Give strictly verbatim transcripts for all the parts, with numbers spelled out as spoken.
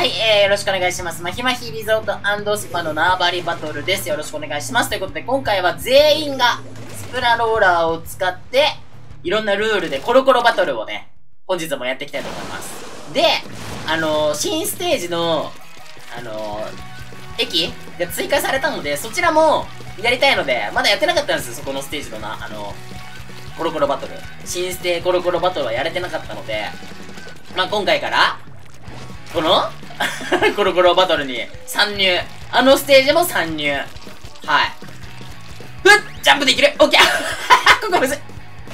はい、えー、よろしくお願いします。まひまひリゾート&スパの縄張りバトルです。よろしくお願いします。ということで、今回は全員がスプラローラーを使って、いろんなルールでコロコロバトルをね、本日もやっていきたいと思います。で、あのー、新ステージの、あのー、駅が追加されたので、そちらもやりたいので、まだやってなかったんですよ、そこのステージのな、あのー、コロコロバトル。新ステコロコロバトルはやれてなかったので、まあ、今回から、このコロコロバトルに参入。あのステージも参入。はい。ふっジャンプできるオッケーここむずい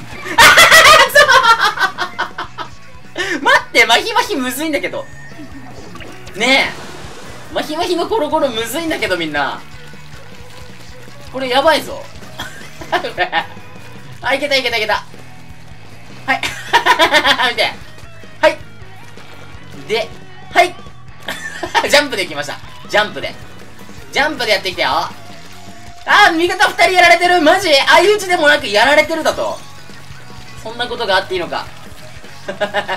待って、マヒマヒむずいんだけど。ねえ。マヒマヒのコロコロむずいんだけど、みんな。これやばいぞ。あ、いけたいけたいけた。はい。見て。はい。で、はい。ジャンプできました。ジャンプで。ジャンプでやってきたよ。あー、味方二人やられてる。マジ相打ちでもなくやられてるだと。そんなことがあっていいのか。ふ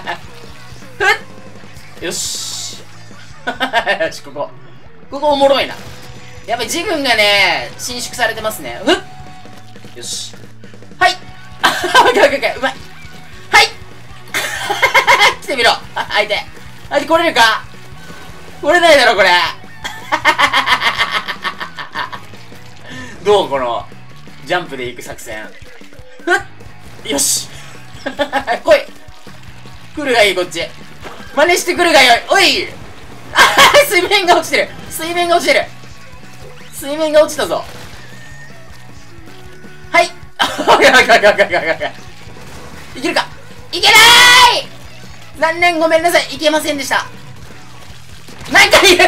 っよし。よし、ここ。ここおもろいな。やっぱり自分がね、伸縮されてますね。ふっよし。はい。あはは、オッケーオッケーオッケー。うまい。はい来てみろ。あ、相手。相手来れるか来れないだろ、これ。どうこの、ジャンプで行く作戦。ふっよし来い来るがいい、こっち。真似してくるがよい。おいあ水面が落ちてる水面が落ちてる水面が落ちたぞ。はいいけるかいけない残念、ごめんなさい。いけませんでした。なんかいる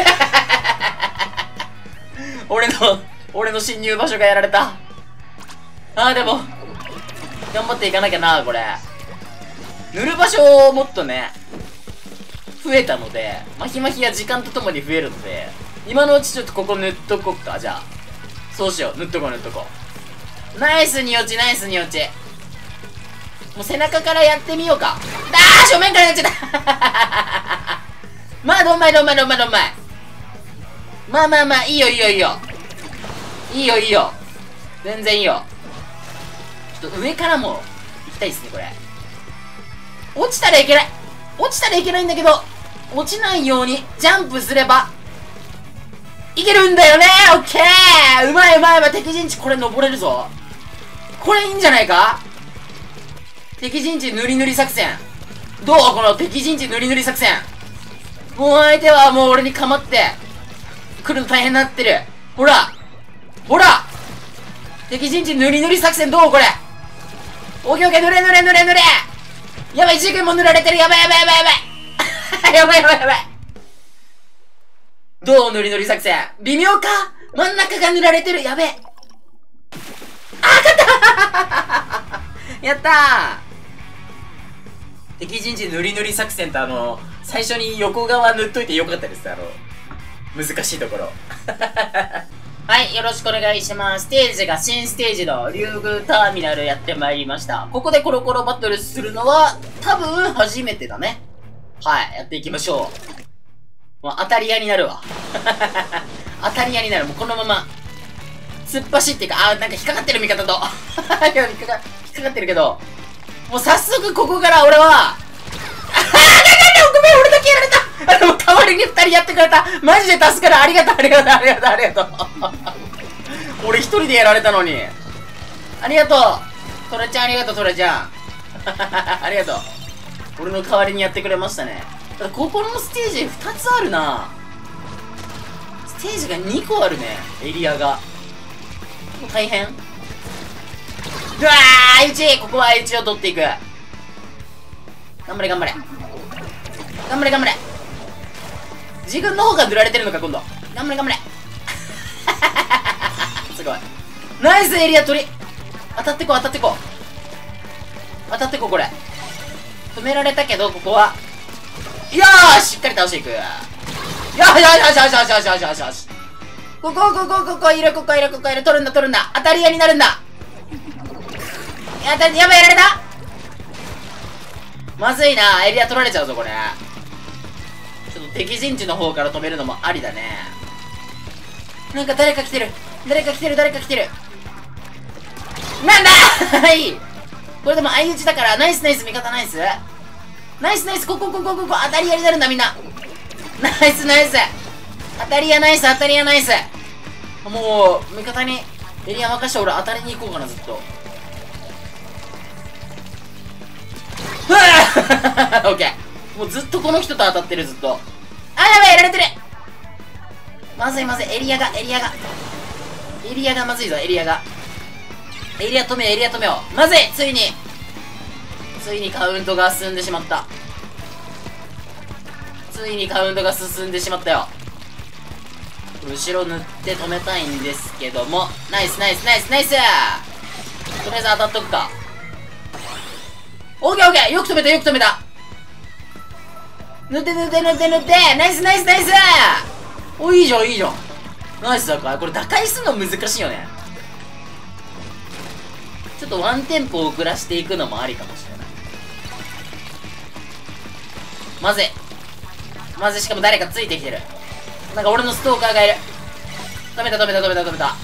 俺の、俺の侵入場所がやられた。あーでも、頑張っていかなきゃな、これ。塗る場所をもっとね、増えたので、マヒマヒが時間とともに増えるので、今のうちちょっとここ塗っとこっか、じゃあ。そうしよう、塗っとこう塗っとこう。ナイスに落ち、ナイスに落ち。もう背中からやってみようか。あー正面からやっちゃったまあ、どんまいどんまいどんまいどんまい。まあまあまあ、いいよいいよいいよ。いいよいいよ。全然いいよ。ちょっと上からも行きたいですね、これ。落ちたらいけない。落ちたらいけないんだけど、落ちないようにジャンプすれば、いけるんだよね。オッケーうまいうまいうまい。敵陣地これ登れるぞ。これいいんじゃないか。敵陣地塗り塗り作戦。どうこの敵陣地塗り塗り作戦。もう相手はもう俺に構って来るの大変になってる。ほらほら敵陣地塗り塗り作戦どうこれ。オッケーオッケー塗れ塗れ塗れ塗れ。やばい、ジグも塗られてる。やばいやばいやばいやばいやばいやばいやばい。どう塗り塗り作戦。微妙か真ん中が塗られてる。やべえ。あー勝ったやったー。敵陣地塗り塗り作戦とあの最初に横側塗っといてよかったです。あの難しいところはい、よろしくお願いします。ステージが新ステージの竜宮ターミナルやってまいりました。ここでコロコロバトルするのは多分初めてだね。はい、やっていきましょう。もう当たり屋になるわ当たり屋になる。もうこのまま突っ走っていく。あーなんか引っかかってる味方と引っかか引っかかってるけど、もう早速ここから俺は、ああ、ごめん、俺だけやられた。でも代わりに二人やってくれた。マジで助かる。ありがとう、ありがとう、ありがとう、ありがとう。俺一人でやられたのに。ありがとう。トラちゃんありがとう、トラちゃん。ありがとう。俺の代わりにやってくれましたね。ただここのステージ二つあるな。ステージがにこあるね、エリアが。もう大変。うわー相打ち。ここは相打ちを取っていく。頑張れ頑張れ頑張れ頑張れ。自分の方が塗られてるのか今度。頑張れ頑張れすごいナイスエリア取り。当たってこう当たってこう当たってこう。これ止められたけどここはよーししっかり倒していく。よしよしよしよしよしよしよしよしよし。ここここここいるここいるここいる。取るんだ取るんだ。当たり屋になるんだ。やばいやられた。まずいな。エリア取られちゃうぞこれ。 ちょっと敵陣地の方から止めるのもありだね。なんか誰か来てる。誰か来てる、誰か来てる。なんだはい。これでも相打ちだから、ナイスナイス、味方ナイス。ナイスナイス、ここここここ、当たり屋になるんだみんな。ナイスナイス。当たり屋ナイス、当たり屋ナイス。もう、味方にエリア任して俺当たりに行こうかな、ずっと。ふわーオッケー。もうずっとこの人と当たってる、ずっと。あ、やばい、やられてる。まずいまずい、エリアが、エリアが。エリアがまずいぞ、エリアが。エリア止めよう、エリア止めよう。まずい、ついに。ついにカウントが進んでしまった。ついにカウントが進んでしまったよ。後ろ塗って止めたいんですけども。ナイスナイスナイスナイス。とりあえず当たっとくか。オッケーオッケー、よく止めたよく止めた。塗って塗って塗って塗って。ナイスナイスナイス。お、いいじゃんいいじゃん。ナイスだから。これ打開するの難しいよね。ちょっとワンテンポ遅らしていくのもありかもしれない。まずいまずい。しかも誰かついてきてる。なんか俺のストーカーがいる。止めた止めた止めた止めた。あ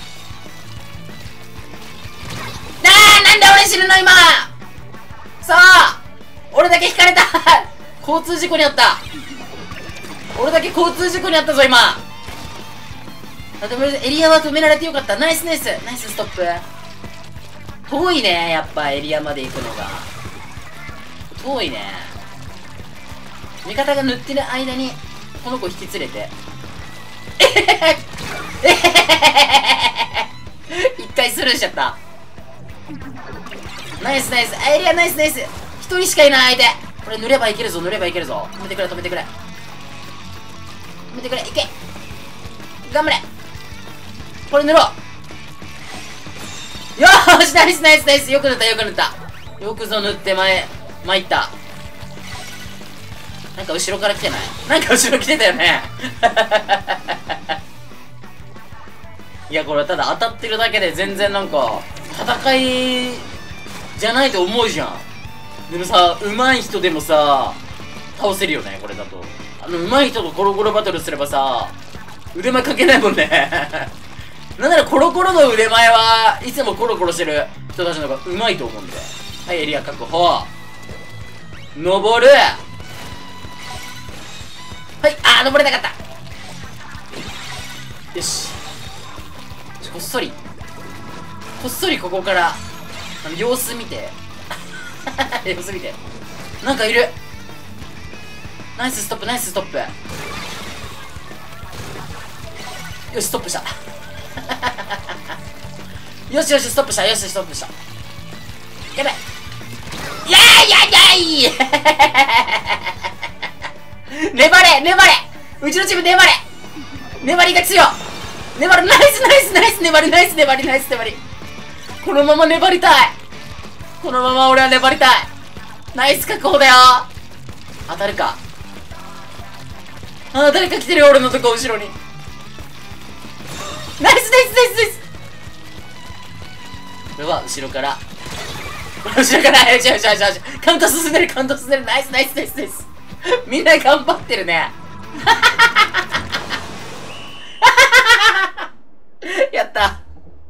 ー、なんで俺死ぬの今。さあ俺だけ引かれた交通事故にあった。俺だけ交通事故にあったぞ今。あ、でもエリアは止められてよかった。ナイスナイスナイスストップ。遠いね、やっぱエリアまで行くのが遠いね。味方が塗ってる間にこの子引き連れてえへへへえへへへ一回スルーしちゃった。ナイスナイス、エリアナイスナイス。一人しかいない相手。これ塗ればいけるぞ塗ればいけるぞ。止めてくれ止めてくれ止めてくれ。いけ頑張れ。これ塗ろう。よーしナイスナイスナイス。よく塗ったよく塗った。よくぞ塗って前参った。なんか後ろから来てない？なんか後ろ来てたよねいやこれただ当たってるだけで全然なんか戦いじゃないと思うじゃん。でもさ、上手い人でもさ倒せるよねこれだと。あの上手い人とコロコロバトルすればさ腕前かけないもんねなんならコロコロの腕前はいつもコロコロしてる人たちの方が上手いと思うんで。はい、エリア確保。登る。はい、あー登れなかった。よし、こっそりこっそりここからあの様子見て様子見て。なんかいる。ナイスストップナイスストップ。よしストップしたよしよしストップした。よしストップした。やばい。いやーやだい粘れ粘れ。うちのチーム粘れ。粘りが強い。粘る。ナイスナイスナイス。粘りナイス粘りナイス粘り。このまま粘りたい。このまま俺は粘りたい。ナイス確保だよ。当たるか。あー誰か来てるよ俺のとこ後ろに。ナイスナイスナイスナイス。これは後ろから後ろからよしよしよしよし。カウント進んでるカウント進んでる。ナイスナイスナイスナイス。みんな頑張ってるねやった。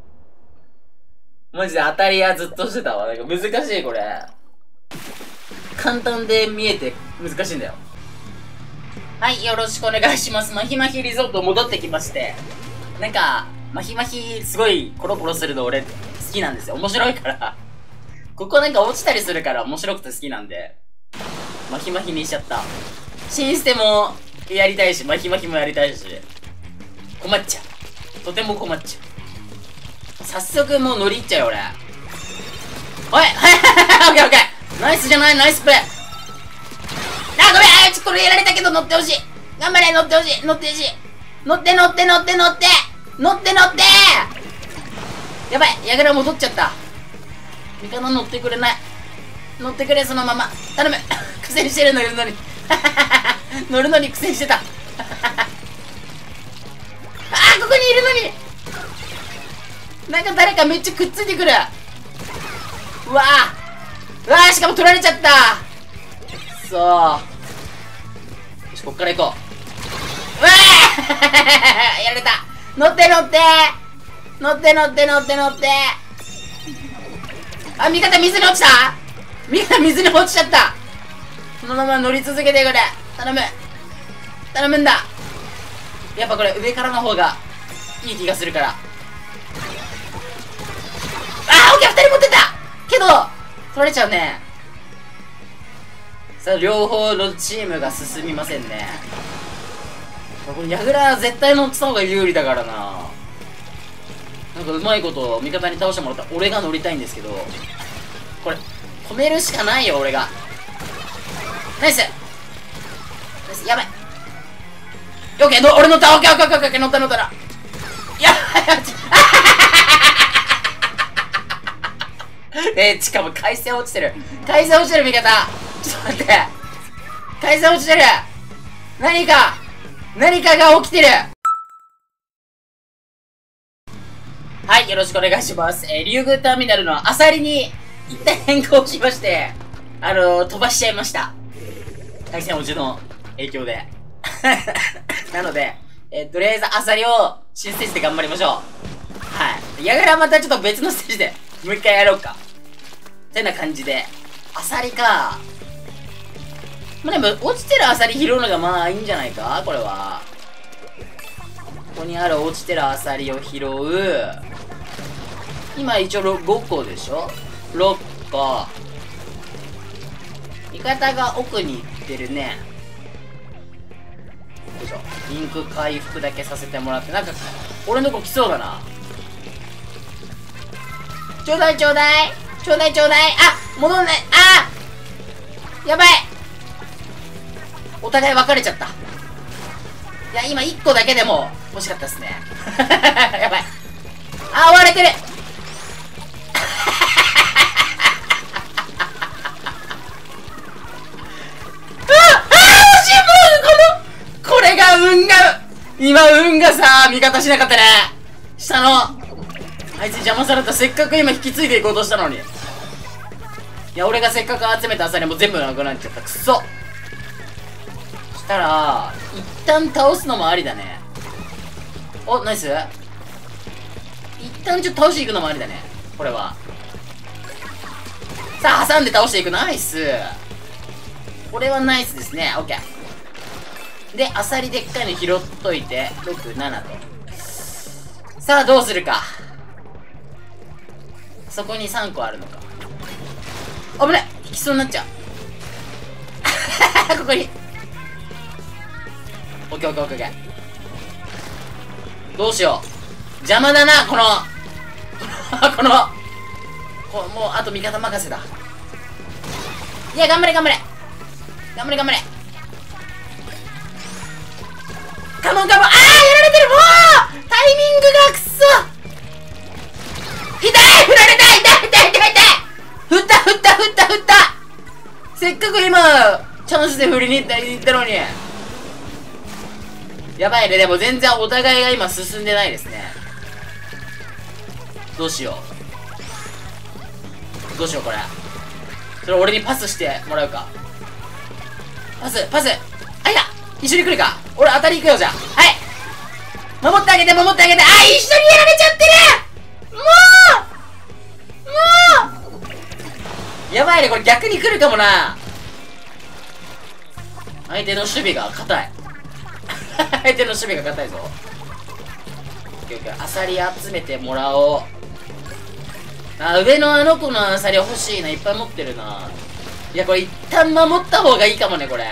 マジで当たり屋ずっとしてたわ。なんか難しいこれ。簡単で見えて難しいんだよ。はい、よろしくお願いします。マヒマヒリゾート戻ってきまして。なんか、マヒマヒすごいコロコロするの俺好きなんですよ。面白いから。ここなんか落ちたりするから面白くて好きなんで。マヒマヒにしちゃった。シンステもやりたいし、マヒマヒもやりたいし。困っちゃう。とても困っちゃう。早速もう乗り入っちゃうよ俺。おいはいオッケーオッケー。ナイスじゃないナイスプレー。あごめんあちょっとこれやられたけど乗ってほしい。頑張れ乗ってほしい乗ってほしい。乗って乗って乗って乗って乗って乗ってやばい矢倉戻っちゃった。味方乗ってくれない。乗ってくれそのまま頼む苦戦してる乗るのに乗るのに苦戦してたあーここにいるのになんか誰かめっちゃくっついてくる。うわーうわーしかも取られちゃった。そうよしこっから行こうわーやられた。乗って乗って乗って乗って乗って乗って。あ、味方水に落ちた。味方水に落ちちゃった。そのまま乗り続けてくれ。頼む頼むんだ。やっぱこれ上からの方がいい気がするから。あー、オッケー、二人持ってったけど取られちゃうね。さあ、両方のチームが進みませんね。これ矢倉絶対乗ってた方が有利だからな。なんかうまいこと味方に倒してもらったら俺が乗りたいんですけど、これ止めるしかないよ俺が。ナイスナイス、やばい。オッケー、の俺乗った。オッケーオッケーオッケーオッケー、乗った乗ったら。やばいえー、しかも回線落ちてる。回線落ちてる味方。ちょっと待って。回線落ちてる。何か何かが起きてる。はい、よろしくお願いします。えー、竜宮ターミナルのアサリに一旦変更しまして、あのー、飛ばしちゃいました。回線落ちの影響で。なので、えー、とりあえずアサリを新ステージで頑張りましょう。はい。やがらまたちょっと別のステージでもう一回やろうか。てな感じで。アサリか。まあ、でも、落ちてるアサリ拾うのがまあいいんじゃないかこれは。ここにある落ちてるアサリを拾う。今一応ごこでしょ ?ろっ 個。味方が奥に行ってるね。よいしょ。リンク回復だけさせてもらって、なんか、俺の子来そうだな。ちょうだいちょうだいちょうだいちょうだい。あ、戻んない。あやばい。お互い別れちゃった。いや、今いっこだけでも欲しかったっすね。やばい。あ、追われてる。これが運が、今運がさ、味方しなかったね。下の、あいつ邪魔された。せっかく今引き継いでいこうとしたのに。いや、俺がせっかく集めたアサリも全部なくなっちゃった。くそ。そしたら、一旦倒すのもありだね。お、ナイス。一旦ちょっと倒していくのもありだね。これは。さあ、挟んで倒していく。ナイス。これはナイスですね。オッケー。で、アサリでっかいの拾っといて、ろく、ななと。さあ、どうするか。そこにさんこあるのか。危ない。引きそうになっちゃう。ここに。オッケーオッケーオッケーオッケー。どうしよう。邪魔だな、この、この、こもう、あと味方任せだ。いや、頑張れ頑張れ。頑張れ頑張れ。カモンカモン。あー、やられてる。もうタイミングがくそ痛い。振られた。痛い痛い痛い痛い。振った振った振った振った。せっかく今チャンスで振りに行った行ったのに。やばいね。でも全然お互いが今進んでないですね。どうしようどうしようこれ。それ俺にパスしてもらうか。パスパス。あ、いや一緒に来るか。俺当たり行くよ。じゃあはい守ってあげて守ってあげて。あ、一緒にやられちゃってる。もうもうやばいね。これ逆に来るかもな。相手の守備が硬い。相手の守備が硬いぞ。オッケーオッケー。アサリ集めてもらおう。あ、上のあの子のアサリ欲しいな。いっぱい持ってるな。いや、これ一旦守った方がいいかもね。これ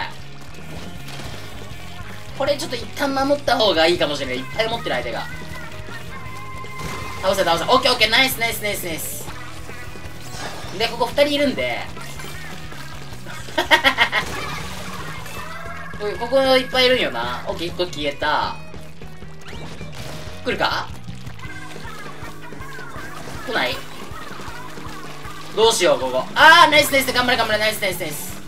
これちょっと一旦守った方がいいかもしれない。いっぱい持ってる相手が。倒せ倒せ。オッケーオッケー。ナイスナイスナイスナイス。で、ここふたりいるんでここいっぱいいるんよな。オッケー、いっこ消えた。来るか。来ない。どうしようここ。あー、ナイスナイス。頑張れ頑張れ。ナイスナイスナイス。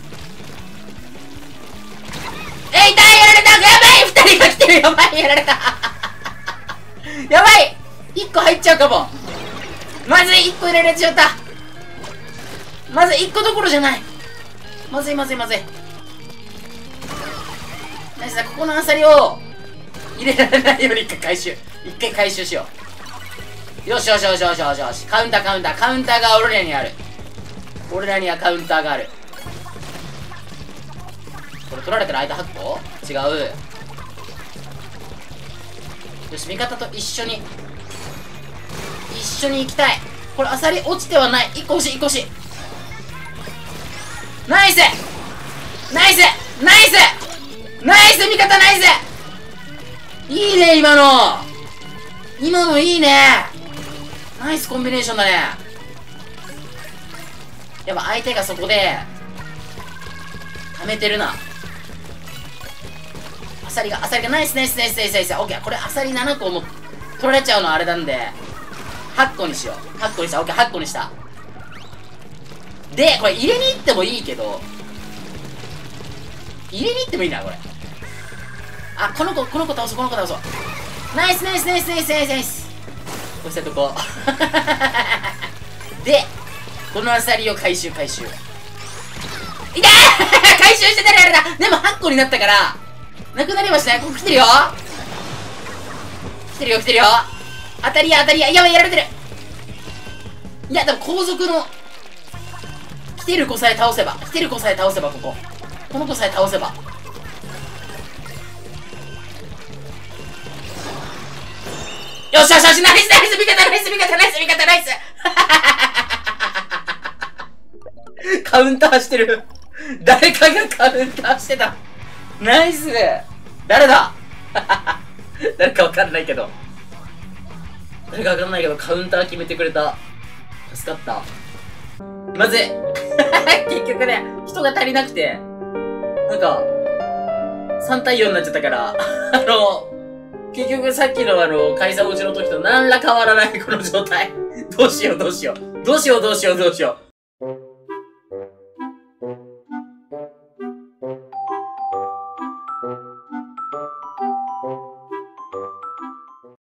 えい、痛い。やられた。やばい。ふたりが来てる。やばい。やられた。やばい。いっこ入っちゃうかも。まずい。いっこ入れられちゃった。まずい。いっこどころじゃない。まずいまずいまずい。ナイスだ。ここのアサリを入れられないように一回回収。一回回収しよう。よしよしよしよしよしよし。カウンターカウンター。カウンターが俺らにある。俺らにはカウンターがある。これ取られたら間はっこ違う。よし、味方と一緒に。一緒に行きたい。これアサリ落ちてはない。一個欲しい、一個欲しい。ナイスナイスナイスナイス味方ナイスいいね、今の今のいいね。ナイスコンビネーションだね。やっぱ相手がそこで溜めてるな。アサリがアサリがナイスナイスナイスナイスナイス。オッケー。これアサリななこも取られちゃうのあれなんではっこにしよう。はっこにした。オッケー、はっこにした。でこれ入れに行ってもいいけど、入れに行ってもいいなこれ。あ、この子この子倒そう、この子倒そう。ナイスナイスナイスナイスナイスナイス。こうしたとこでこのアサリを回収回収。いたー回収してたらあれだ。でもはっこになったからなくなりはしない。ここ来てるよ来てるよ来てるよ。当たりや当たりや。やばい、やられてる。いやでも後続の来てる子さえ倒せば、来てる子さえ倒せば、こここの子さえ倒せば。よしよしよし、ナイスナイス味方ナイス味方ナイス味方ナイスカウンターしてる誰かがカウンターしてた。ナイス。誰だ誰かわかんないけど誰かわかんないけどカウンター決めてくれた。助かった。まずい結局ね、人が足りなくてなんかさんたいよんになっちゃったからあの結局さっきのあの解散落ちの時と何ら変わらないこの状態。どうしようどうしようどうしようどうしようどうしよう